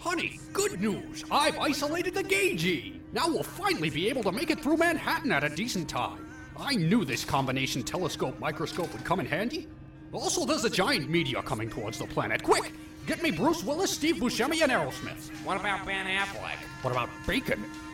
Honey, good news! I've isolated the Gagey! Now we'll finally be able to make it through Manhattan at a decent time. I knew this combination telescope-microscope would come in handy. Also, there's a giant meteor coming towards the planet. Quick! Get me Bruce Willis, Steve Buscemi, and Aerosmith. What about Ben Affleck? What about bacon?